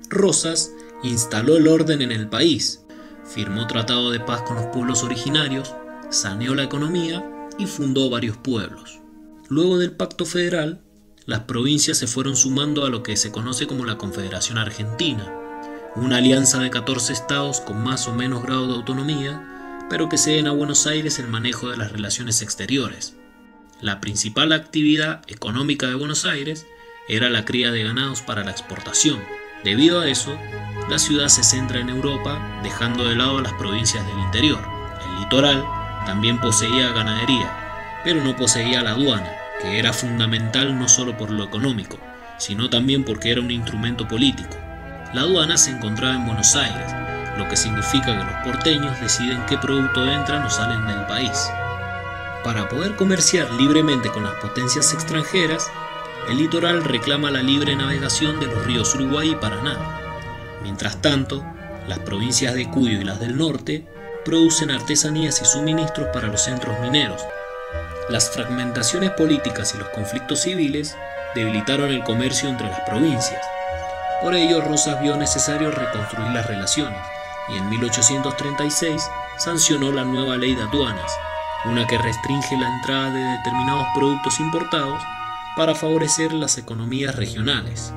Rosas instaló el orden en el país, firmó tratado de paz con los pueblos originarios, saneó la economía y fundó varios pueblos. Luego del Pacto Federal, las provincias se fueron sumando a lo que se conoce como la Confederación Argentina, una alianza de 14 estados con más o menos grado de autonomía, pero que ceden a Buenos Aires el manejo de las relaciones exteriores. La principal actividad económica de Buenos Aires era la cría de ganados para la exportación. Debido a eso, la ciudad se centra en Europa, dejando de lado a las provincias del interior. El litoral también poseía ganadería, pero no poseía la aduana, que era fundamental no solo por lo económico, sino también porque era un instrumento político. La aduana se encontraba en Buenos Aires, lo que significa que los porteños deciden qué producto entran o salen del país. Para poder comerciar libremente con las potencias extranjeras, el litoral reclama la libre navegación de los ríos Uruguay y Paraná. Mientras tanto, las provincias de Cuyo y las del norte producen artesanías y suministros para los centros mineros. Las fragmentaciones políticas y los conflictos civiles debilitaron el comercio entre las provincias. Por ello, Rosas vio necesario reconstruir las relaciones y en 1836 sancionó la nueva ley de aduanas, una que restringe la entrada de determinados productos importados para favorecer las economías regionales.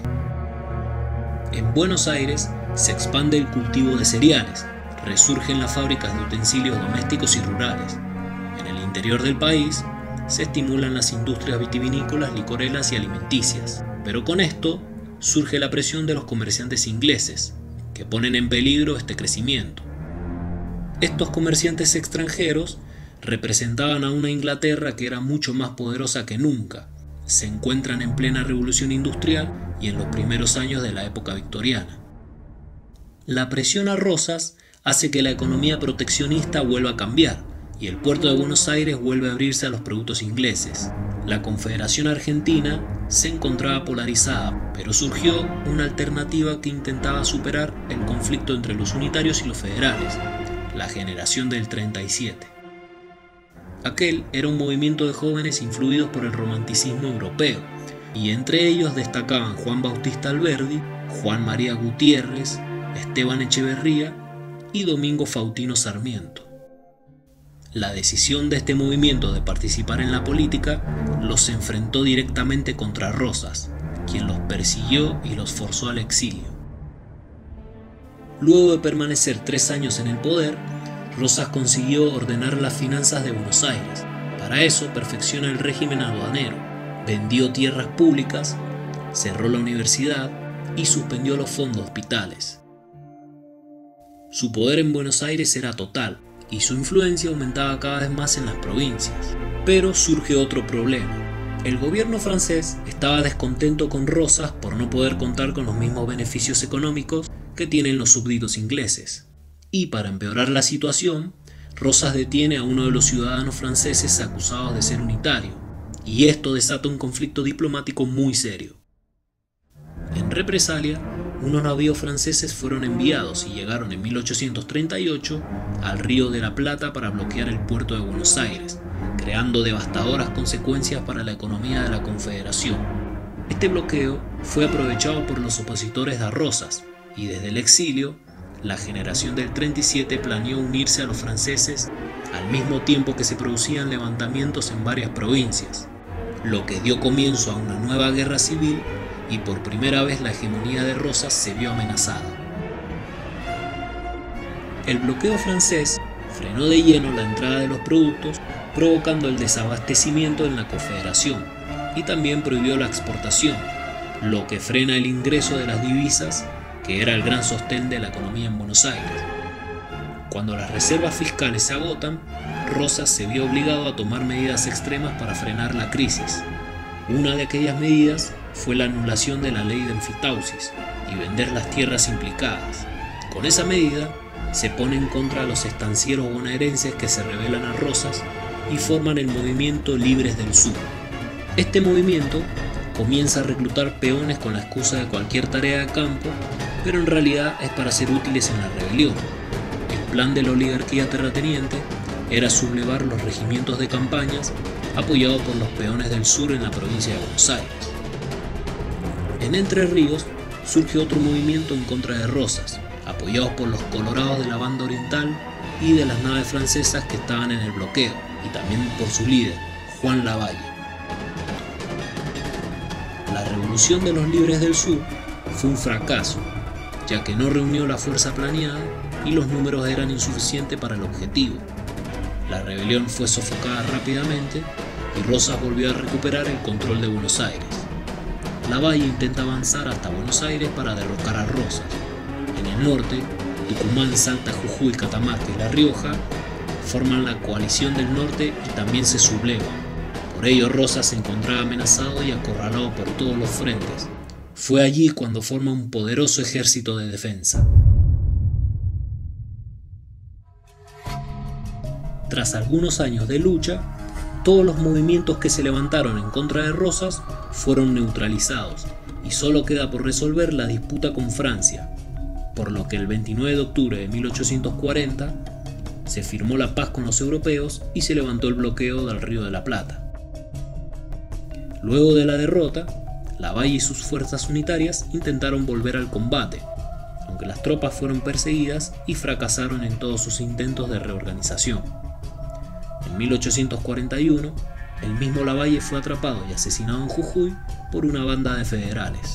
En Buenos Aires se expande el cultivo de cereales, resurgen las fábricas de utensilios domésticos y rurales. En el interior del país se estimulan las industrias vitivinícolas, licoreras y alimenticias. Pero con esto surge la presión de los comerciantes ingleses, que ponen en peligro este crecimiento. Estos comerciantes extranjeros representaban a una Inglaterra que era mucho más poderosa que nunca. Se encuentran en plena revolución industrial y en los primeros años de la época victoriana. La presión a Rosas hace que la economía proteccionista vuelva a cambiar y el puerto de Buenos Aires vuelve a abrirse a los productos ingleses. La Confederación Argentina se encontraba polarizada, pero surgió una alternativa que intentaba superar el conflicto entre los unitarios y los federales, la generación del 37. Aquel era un movimiento de jóvenes influidos por el romanticismo europeo, y entre ellos destacaban Juan Bautista Alberdi, Juan María Gutiérrez, Esteban Echeverría y Domingo Faustino Sarmiento. La decisión de este movimiento de participar en la política los enfrentó directamente contra Rosas, quien los persiguió y los forzó al exilio. Luego de permanecer 3 años en el poder, Rosas consiguió ordenar las finanzas de Buenos Aires. Para eso perfecciona el régimen aduanero, vendió tierras públicas, cerró la universidad y suspendió los fondos hospitales. Su poder en Buenos Aires era total y su influencia aumentaba cada vez más en las provincias. Pero surge otro problema. El gobierno francés estaba descontento con Rosas por no poder contar con los mismos beneficios económicos que tienen los súbditos ingleses. Y para empeorar la situación, Rosas detiene a uno de los ciudadanos franceses acusados de ser unitario, y esto desata un conflicto diplomático muy serio. En represalia, unos navíos franceses fueron enviados y llegaron en 1838 al Río de la Plata para bloquear el puerto de Buenos Aires, creando devastadoras consecuencias para la economía de la Confederación. Este bloqueo fue aprovechado por los opositores de Rosas, y desde el exilio, la generación del 37 planeó unirse a los franceses al mismo tiempo que se producían levantamientos en varias provincias, lo que dio comienzo a una nueva guerra civil y por primera vez la hegemonía de Rosas se vio amenazada. El bloqueo francés frenó de lleno la entrada de los productos, provocando el desabastecimiento en la Confederación, y también prohibió la exportación, lo que frena el ingreso de las divisas, que era el gran sostén de la economía en Buenos Aires. Cuando las reservas fiscales se agotan, Rosas se vio obligado a tomar medidas extremas para frenar la crisis. Una de aquellas medidas fue la anulación de la ley de enfitausis y vender las tierras implicadas. Con esa medida se pone en contra a los estancieros bonaerenses que se rebelan a Rosas y forman el movimiento Libres del Sur. Este movimiento comienza a reclutar peones con la excusa de cualquier tarea de campo, pero en realidad es para ser útiles en la rebelión. El plan de la oligarquía terrateniente era sublevar los regimientos de campañas apoyado por los peones del sur en la provincia de Buenos Aires. En Entre Ríos surge otro movimiento en contra de Rosas, apoyados por los colorados de la banda oriental y de las naves francesas que estaban en el bloqueo, y también por su líder, Juan Lavalle. La Revolución de los Libres del Sur fue un fracaso, ya que no reunió la fuerza planeada y los números eran insuficientes para el objetivo. La rebelión fue sofocada rápidamente y Rosas volvió a recuperar el control de Buenos Aires. Lavalle intenta avanzar hasta Buenos Aires para derrocar a Rosas. En el norte, Tucumán, Salta, Jujuy, Catamarca y La Rioja forman la coalición del norte y también se sublevan. Por ello Rosas se encontraba amenazado y acorralado por todos los frentes. Fue allí cuando forma un poderoso ejército de defensa. Tras algunos años de lucha, todos los movimientos que se levantaron en contra de Rosas fueron neutralizados y solo queda por resolver la disputa con Francia, por lo que el 29 de octubre de 1840 se firmó la paz con los europeos y se levantó el bloqueo del Río de la Plata. Luego de la derrota, Lavalle y sus fuerzas unitarias intentaron volver al combate, aunque las tropas fueron perseguidas y fracasaron en todos sus intentos de reorganización. En 1841, el mismo Lavalle fue atrapado y asesinado en Jujuy por una banda de federales.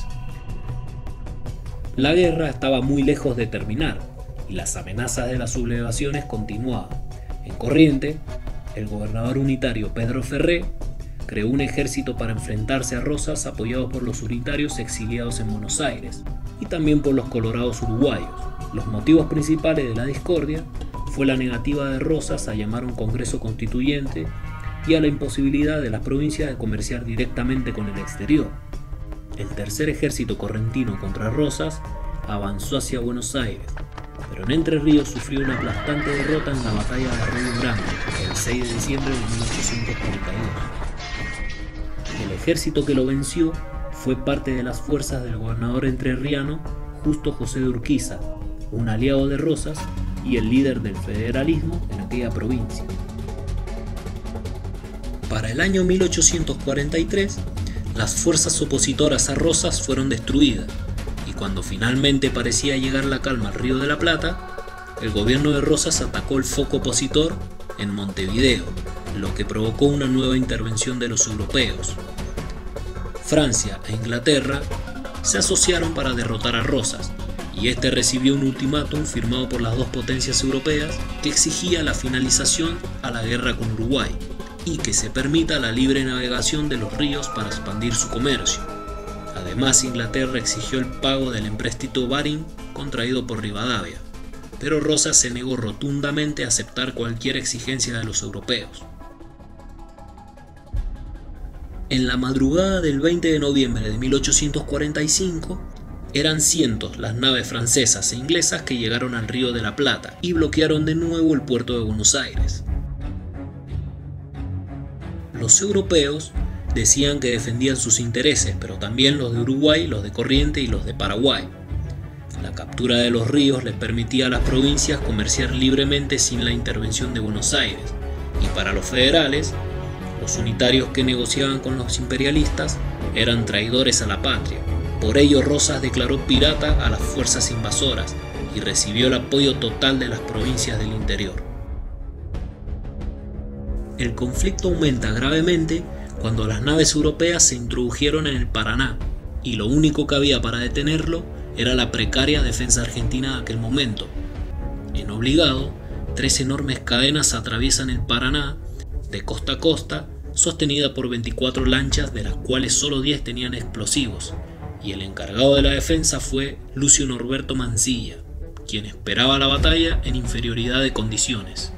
La guerra estaba muy lejos de terminar y las amenazas de las sublevaciones continuaban. En Corrientes, el gobernador unitario Pedro Ferré creó un ejército para enfrentarse a Rosas, apoyado por los unitarios exiliados en Buenos Aires y también por los colorados uruguayos. Los motivos principales de la discordia fue la negativa de Rosas a llamar a un congreso constituyente y a la imposibilidad de las provincias de comerciar directamente con el exterior. El tercer ejército correntino contra Rosas avanzó hacia Buenos Aires, pero en Entre Ríos sufrió una aplastante derrota en la batalla de Arroyo Grande el 6 de diciembre de 1842. El ejército que lo venció fue parte de las fuerzas del gobernador entrerriano Justo José de Urquiza, un aliado de Rosas y el líder del federalismo en aquella provincia. Para el año 1843, las fuerzas opositoras a Rosas fueron destruidas, y cuando finalmente parecía llegar la calma al Río de la Plata, el gobierno de Rosas atacó el foco opositor en Montevideo, lo que provocó una nueva intervención de los europeos. Francia e Inglaterra se asociaron para derrotar a Rosas, y este recibió un ultimátum firmado por las dos potencias europeas que exigía la finalización a la guerra con Uruguay y que se permita la libre navegación de los ríos para expandir su comercio. Además, Inglaterra exigió el pago del empréstito Baring contraído por Rivadavia, pero Rosas se negó rotundamente a aceptar cualquier exigencia de los europeos. En la madrugada del 20 de noviembre de 1845, eran cientos las naves francesas e inglesas que llegaron al Río de la Plata y bloquearon de nuevo el puerto de Buenos Aires. Los europeos decían que defendían sus intereses, pero también los de Uruguay, los de Corrientes y los de Paraguay. La captura de los ríos les permitía a las provincias comerciar libremente sin la intervención de Buenos Aires, y para los federales, los unitarios que negociaban con los imperialistas eran traidores a la patria. Por ello Rosas declaró pirata a las fuerzas invasoras y recibió el apoyo total de las provincias del interior. El conflicto aumenta gravemente cuando las naves europeas se introdujeron en el Paraná, y lo único que había para detenerlo era la precaria defensa argentina de aquel momento. En Obligado, 3 enormes cadenas atraviesan el Paraná de costa a costa, sostenida por 24 lanchas, de las cuales solo 10 tenían explosivos, y el encargado de la defensa fue Lucio Norberto Mansilla, quien esperaba la batalla en inferioridad de condiciones.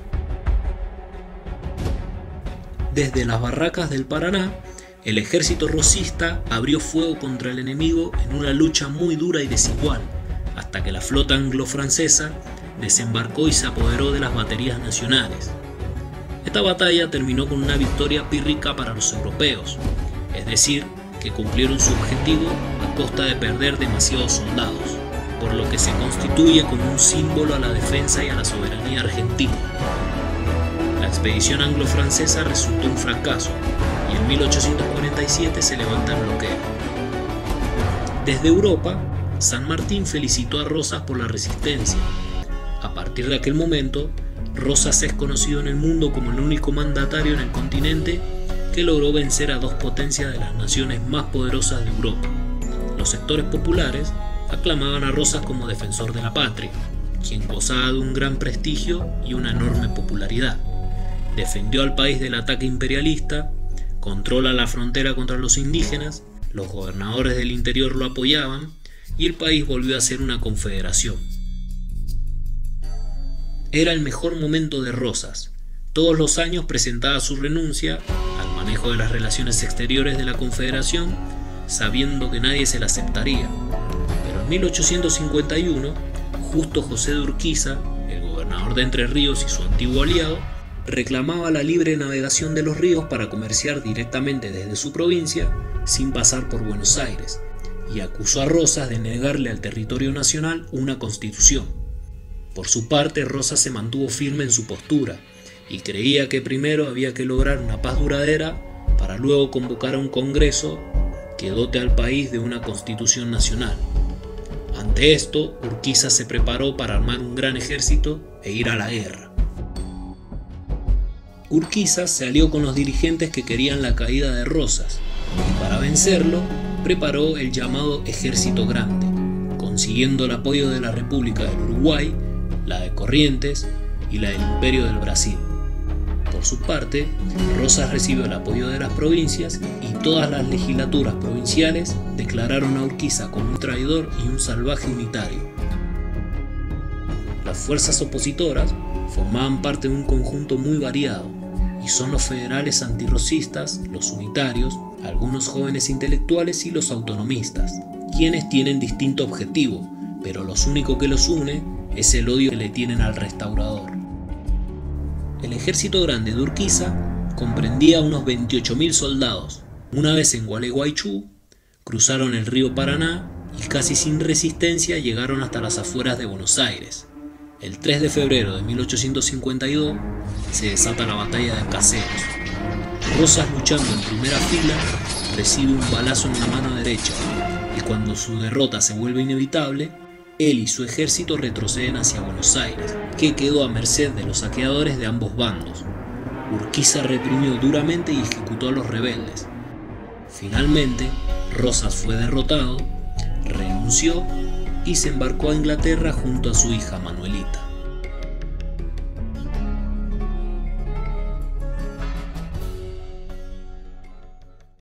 Desde las barracas del Paraná, el ejército rosista abrió fuego contra el enemigo en una lucha muy dura y desigual, hasta que la flota anglo-francesa desembarcó y se apoderó de las baterías nacionales. Esta batalla terminó con una victoria pírrica para los europeos, es decir, que cumplieron su objetivo a costa de perder demasiados soldados, por lo que se constituye como un símbolo a la defensa y a la soberanía argentina. La expedición anglo-francesa resultó un fracaso y en 1847 se levanta el bloqueo. Desde Europa, San Martín felicitó a Rosas por la resistencia. A partir de aquel momento, Rosas es conocido en el mundo como el único mandatario en el continente que logró vencer a dos potencias de las naciones más poderosas de Europa. Los sectores populares aclamaban a Rosas como defensor de la patria, quien gozaba de un gran prestigio y una enorme popularidad. Defendió al país del ataque imperialista, controla la frontera contra los indígenas, los gobernadores del interior lo apoyaban y el país volvió a ser una confederación. Era el mejor momento de Rosas. Todos los años presentaba su renuncia al manejo de las relaciones exteriores de la confederación, sabiendo que nadie se la aceptaría. Pero en 1851, Justo José de Urquiza, el gobernador de Entre Ríos y su antiguo aliado, reclamaba la libre navegación de los ríos para comerciar directamente desde su provincia sin pasar por Buenos Aires, y acusó a Rosas de negarle al territorio nacional una constitución. Por su parte, Rosas se mantuvo firme en su postura y creía que primero había que lograr una paz duradera para luego convocar a un congreso que dote al país de una constitución nacional. Ante esto, Urquiza se preparó para armar un gran ejército e ir a la guerra. Urquiza se alió con los dirigentes que querían la caída de Rosas y para vencerlo preparó el llamado Ejército Grande, consiguiendo el apoyo de la República del Uruguay, la de Corrientes y la del Imperio del Brasil. Por su parte, Rosas recibió el apoyo de las provincias y todas las legislaturas provinciales declararon a Urquiza como un traidor y un salvaje unitario. Las fuerzas opositoras formaban parte de un conjunto muy variado y son los federales antirrosistas, los unitarios, algunos jóvenes intelectuales y los autonomistas, quienes tienen distinto objetivo, pero lo único que los une es el odio que le tienen al restaurador. El ejército grande de Urquiza comprendía unos 28.000 soldados. Una vez en Gualeguaychú, cruzaron el río Paraná y casi sin resistencia llegaron hasta las afueras de Buenos Aires. El 3 de febrero de 1852 se desata la batalla de Caseros. Rosas, luchando en primera fila, recibe un balazo en la mano derecha y cuando su derrota se vuelve inevitable, él y su ejército retroceden hacia Buenos Aires, que quedó a merced de los saqueadores de ambos bandos. Urquiza reprimió duramente y ejecutó a los rebeldes. Finalmente, Rosas fue derrotado, renunció y se embarcó a Inglaterra junto a su hija Manuelita.